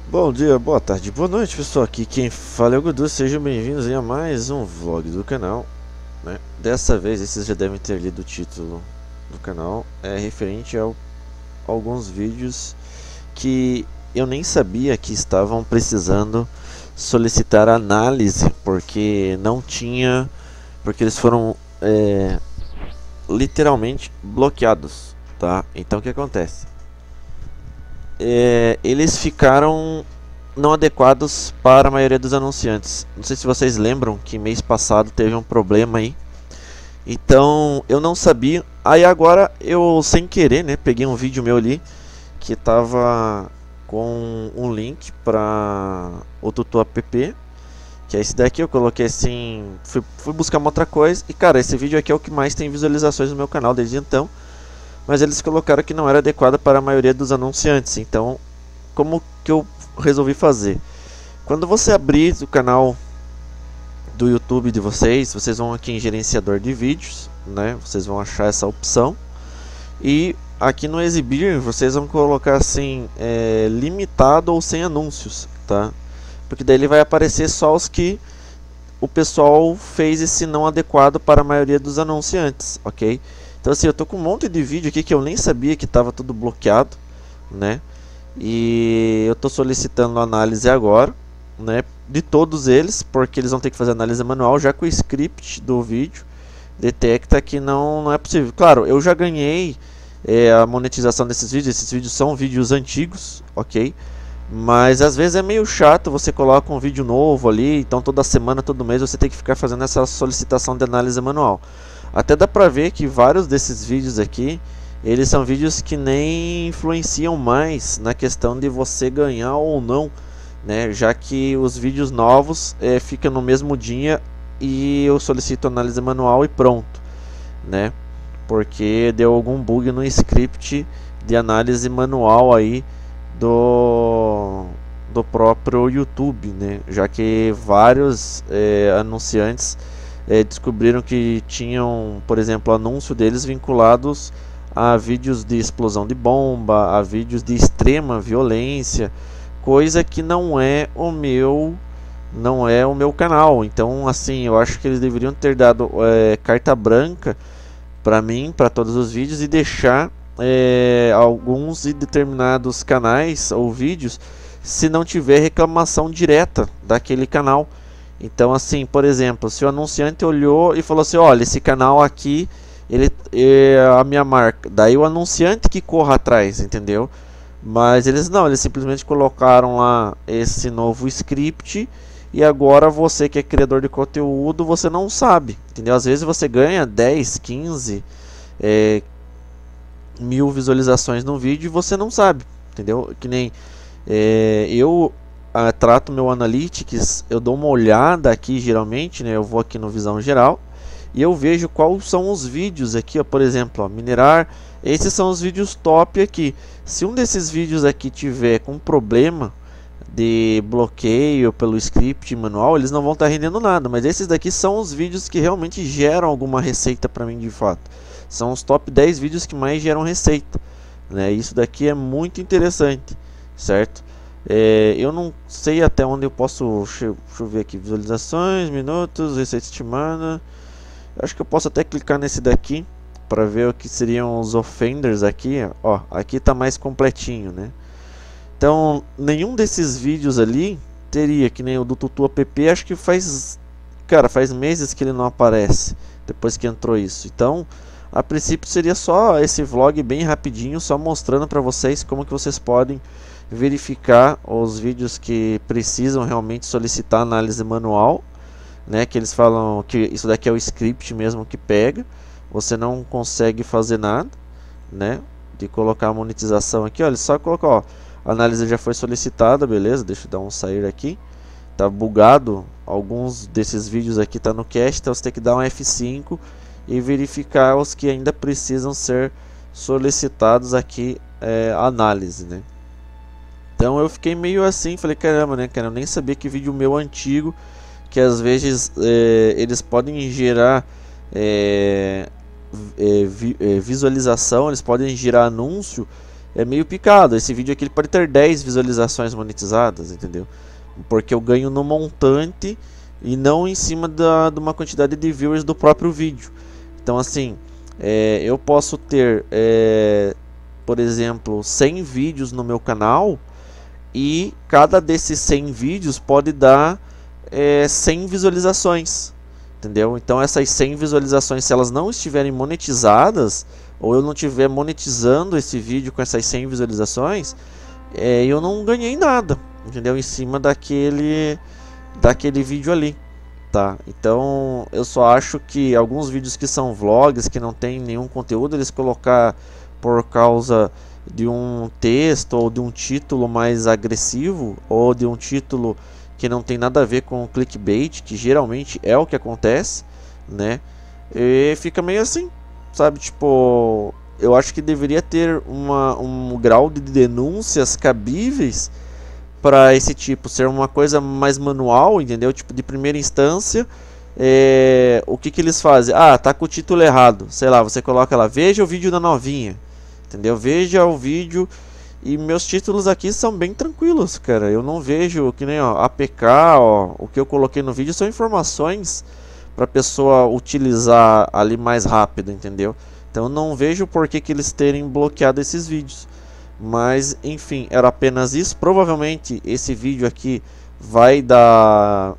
Bom dia, boa tarde, boa noite, pessoal. Aqui quem fala é o Gudu. Sejam bem-vindos a mais um vlog do canal, né? Dessa vez, vocês já devem ter lido o título do canal. É referente a alguns vídeos que eu nem sabia que estavam precisando solicitar análise, porque não tinha, porque eles foram literalmente bloqueados, tá? Então o que acontece? Eles ficaram não adequados para a maioria dos anunciantes. Não sei se vocês lembram que mês passado teve um problema aí. Então eu não sabia. Aí agora eu sem querer, né, peguei um vídeo meu ali que tava com um link para o Tutu App, que é esse daqui. Eu coloquei assim, fui buscar uma outra coisa e cara, esse vídeo aqui é o que mais tem visualizações no meu canal desde então. Mas eles colocaram que não era adequado para a maioria dos anunciantes. Então, como que eu resolvi fazer? Quando você abrir o canal do YouTube de vocês, vocês vão aqui em gerenciador de vídeos, né? Vocês vão achar essa opção. E aqui no exibir, vocês vão colocar assim, limitado ou sem anúncios, tá? Porque daí ele vai aparecer só os que o pessoal fez esse não adequado para a maioria dos anunciantes, ok? Então assim, eu tô com um monte de vídeo aqui que eu nem sabia que estava tudo bloqueado, né? E eu tô solicitando análise agora, né? De todos eles, porque eles vão ter que fazer análise manual, já que o script do vídeo detecta que não é possível. Claro, eu já ganhei a monetização desses vídeos. Esses vídeos são vídeos antigos, ok? Mas às vezes é meio chato, você coloca um vídeo novo ali, então toda semana, todo mês você tem que ficar fazendo essa solicitação de análise manual. Até dá pra ver que vários desses vídeos aqui, eles são vídeos que nem influenciam mais na questão de você ganhar ou não, né? Já que os vídeos novos ficam no mesmo dia e eu solicito análise manual e pronto, né? Porque deu algum bug no script de análise manual aí do próprio YouTube, né? Já que vários anunciantes descobriram que tinham, por exemplo, anúncio deles vinculados a vídeos de explosão de bomba, a vídeos de extrema violência, coisa que não é o meu canal. Então, assim, eu acho que eles deveriam ter dado carta branca para mim, para todos os vídeos, e deixar alguns e determinados canais ou vídeos se não tiver reclamação direta daquele canal. Então assim, por exemplo, se o anunciante olhou e falou assim, olha, esse canal aqui, ele é a minha marca, daí o anunciante que corra atrás, entendeu? Mas eles não, eles simplesmente colocaram lá esse novo script e agora você que é criador de conteúdo, você não sabe, entendeu? Às vezes você ganha 10, 15 mil visualizações no vídeo e você não sabe, entendeu? Que nem eu trato meu Analytics, eu dou uma olhada aqui geralmente, né? Eu vou aqui no Visão Geral e eu vejo quais são os vídeos aqui, ó, por exemplo, ó, minerar. Esses são os vídeos top aqui. Se um desses vídeos aqui tiver com problema de bloqueio pelo script manual, eles não vão estar rendendo nada, mas esses daqui são os vídeos que realmente geram alguma receita para mim de fato. São os top 10 vídeos que mais geram receita, né? Isso daqui é muito interessante, certo? Eu não sei até onde eu posso, deixa eu ver aqui, visualizações, minutos, receita estimada. Acho que eu posso até clicar nesse daqui para ver o que seriam os offenders aqui, ó, aqui tá mais completinho, né? Então, nenhum desses vídeos ali teria, que nem o do Tutu App, acho que faz meses que ele não aparece, depois que entrou isso. Então, a princípio seria só esse vlog bem rapidinho, só mostrando para vocês como que vocês podem verificar os vídeos que precisam realmente solicitar análise manual, né? Que eles falam que isso daqui é o script mesmo que pega, você não consegue fazer nada, né? De colocar a monetização aqui, olha, só colocar, ó, a análise já foi solicitada, beleza? Deixa eu dar um sair aqui. Tá bugado, alguns desses vídeos aqui tá no cache, então você tem que dar um F5 e verificar os que ainda precisam ser solicitados aqui análise, né? Então eu fiquei meio assim, falei, caramba, né, cara, eu nem sabia que vídeo meu antigo, que às vezes eles podem gerar visualização, eles podem gerar anúncio é meio picado. Esse vídeo aqui ele pode ter 10 visualizações monetizadas, entendeu? Porque eu ganho no montante e não em cima de uma quantidade de viewers do próprio vídeo. Então assim, eu posso ter, por exemplo, 100 vídeos no meu canal e cada desses 100 vídeos pode dar 100 visualizações, entendeu? Então essas 100 visualizações, se elas não estiverem monetizadas, ou eu não estiver monetizando esse vídeo com essas 100 visualizações, eu não ganhei nada, entendeu? Em cima daquele vídeo ali, tá? Então eu só acho que alguns vídeos que são vlogs, que não tem nenhum conteúdo, eles colocar por causa de um texto ou de um título mais agressivo, ou de um título que não tem nada a ver com clickbait, que geralmente é o que acontece, né? E fica meio assim, sabe? Tipo, eu acho que deveria ter um grau de denúncias cabíveis para esse tipo, ser uma coisa mais manual, entendeu? Tipo, de primeira instância, o que eles fazem? Ah, tá com o título errado, sei lá, você coloca lá, veja o vídeo da novinha, entendeu? Veja o vídeo. E meus títulos aqui são bem tranquilos, cara. Eu não vejo que nem APK, o que eu coloquei no vídeo são informações para a pessoa utilizar ali mais rápido, entendeu? Então eu não vejo por que eles terem bloqueado esses vídeos. Mas enfim, era apenas isso. Provavelmente esse vídeo aqui vai dar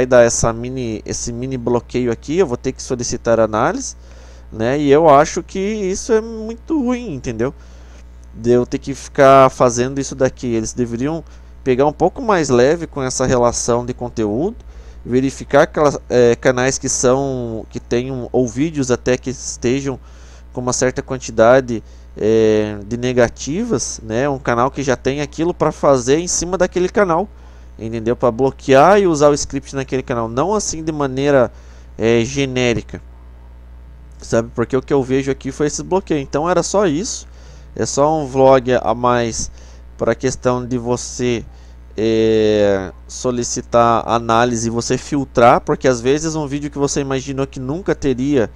esse mini bloqueio aqui. Eu vou ter que solicitar análise, né? E eu acho que isso é muito ruim, entendeu? De eu ter que ficar fazendo isso daqui. Eles deveriam pegar um pouco mais leve com essa relação de conteúdo, verificar canais que tenham, ou vídeos até que estejam com uma certa quantidade de negativas, né? Um canal que já tem aquilo para fazer em cima daquele canal, entendeu? Para bloquear e usar o script naquele canal, não assim de maneira genérica, sabe? Porque o que eu vejo aqui foi esse bloqueio. Então era só isso. É só um vlog a mais para a questão de você solicitar análise e você filtrar, porque às vezes um vídeo que você imaginou que nunca teria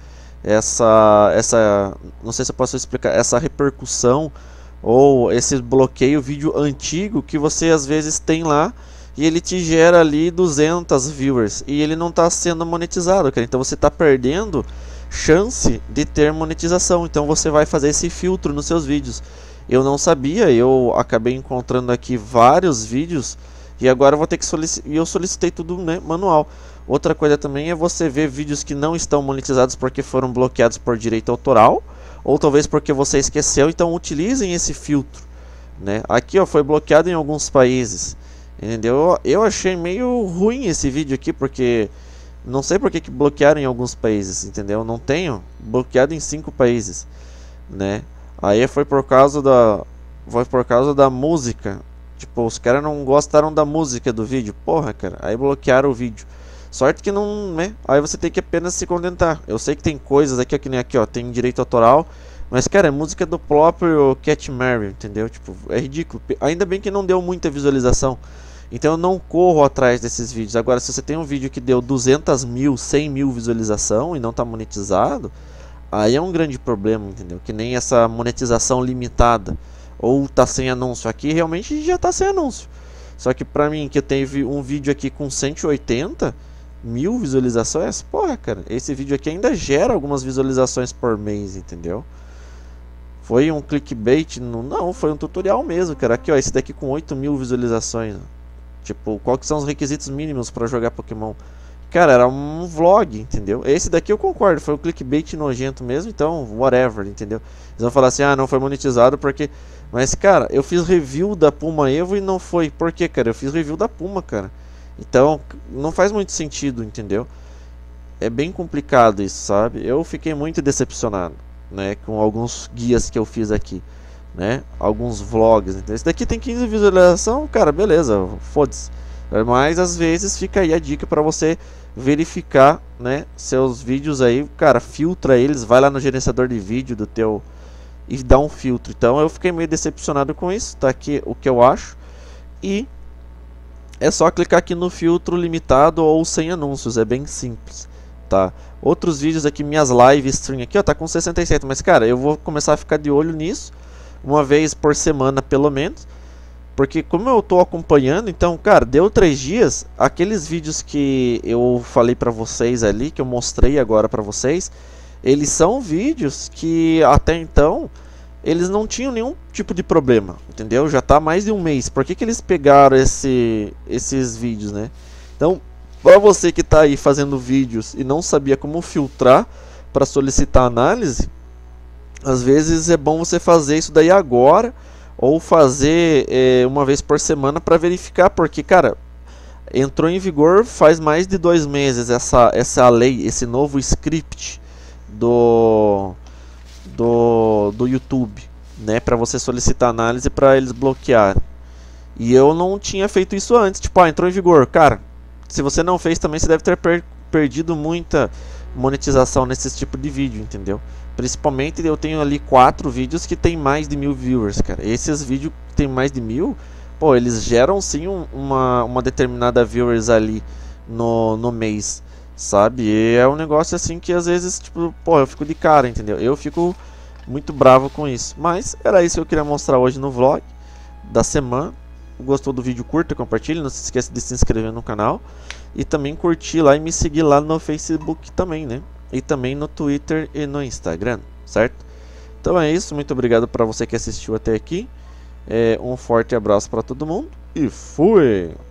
não sei se eu posso explicar, essa repercussão ou esse bloqueio, vídeo antigo que você às vezes tem lá e ele te gera ali 200 viewers e ele não está sendo monetizado, cara. Então você está perdendo chance de ter monetização. Então você vai fazer esse filtro nos seus vídeos. Eu não sabia, eu acabei encontrando aqui vários vídeos e agora eu vou ter que solicitei tudo, né, manual. Outra coisa também é você ver vídeos que não estão monetizados porque foram bloqueados por direito autoral, ou talvez porque você esqueceu. Então utilizem esse filtro, né? Aqui ó, foi bloqueado em alguns países, entendeu? Eu achei meio ruim esse vídeo aqui, porque não sei porque que bloquearam em alguns países, entendeu? Não tenho bloqueado em 5 países, né? Aí foi por causa da música. Tipo, os caras não gostaram da música do vídeo. Porra, cara, aí bloquearam o vídeo. Sorte que não, né? Aí você tem que apenas se contentar. Eu sei que tem coisas aqui, ó, que nem aqui, ó, tem direito autoral, mas cara, é música do próprio Cat Mary, entendeu? Tipo, é ridículo. Ainda bem que não deu muita visualização. Então eu não corro atrás desses vídeos. Agora, se você tem um vídeo que deu 200 mil, 100 mil visualização e não está monetizado, aí é um grande problema, entendeu? Que nem essa monetização limitada, ou tá sem anúncio. Aqui realmente já tá sem anúncio. Só que pra mim, que teve um vídeo aqui com 180 mil visualizações, porra, cara, esse vídeo aqui ainda gera algumas visualizações por mês, entendeu? Foi um clickbait? Não, foi um tutorial mesmo, cara. Aqui, ó, esse daqui com 8 mil visualizações. Tipo, quais que são os requisitos mínimos para jogar Pokémon? Cara, era um vlog, entendeu? Esse daqui eu concordo, foi um clickbait nojento mesmo, então, whatever, entendeu? Eles vão falar assim, ah, não foi monetizado porque... Mas, cara, eu fiz review da Puma Evo e não foi. Por quê, cara? Eu fiz review da Puma, cara. Então, não faz muito sentido, entendeu? É bem complicado isso, sabe? Eu fiquei muito decepcionado, né, com alguns guias que eu fiz aqui, né? Alguns vlogs, entendeu? Esse daqui tem 15 visualização, cara, beleza, foda-se. Mas às vezes fica aí a dica para você verificar, né, seus vídeos aí, cara, filtra eles, vai lá no gerenciador de vídeo do teu e dá um filtro. Então eu fiquei meio decepcionado com isso, tá aqui o que eu acho. E é só clicar aqui no filtro limitado ou sem anúncios, é bem simples, tá? Outros vídeos aqui, minhas live stream aqui, ó, tá com 67, mas cara, eu vou começar a ficar de olho nisso, uma vez por semana pelo menos. Porque como eu tô acompanhando, então, cara, deu 3 dias, aqueles vídeos que eu falei pra vocês ali, que eu mostrei agora pra vocês, eles são vídeos que até então eles não tinham nenhum tipo de problema, entendeu? Já tá mais de um mês. Por que que eles pegaram esses vídeos, né? Então, para você que tá aí fazendo vídeos e não sabia como filtrar para solicitar análise, às vezes é bom você fazer isso daí agora ou fazer uma vez por semana para verificar, porque, cara, entrou em vigor faz mais de 2 meses essa lei, esse novo script do YouTube, né, para você solicitar análise para eles bloquearem. E eu não tinha feito isso antes, tipo, entrou em vigor, cara. Se você não fez também, você deve ter perdido muita monetização nesse tipo de vídeo, entendeu? Principalmente eu tenho ali 4 vídeos que tem mais de 1000 viewers, cara. Esses vídeos que tem mais de 1000, pô, eles geram sim uma determinada viewers ali no mês, sabe? E é um negócio assim que às vezes, tipo, pô, eu fico de cara, entendeu? Eu fico muito bravo com isso. Mas era isso que eu queria mostrar hoje no vlog da semana. Gostou do vídeo, curta, compartilhe, não se esqueça de se inscrever no canal e também curtir lá e me seguir lá no Facebook também, né? E também no Twitter e no Instagram, certo? Então é isso, muito obrigado para você que assistiu até aqui. Um forte abraço para todo mundo e fui!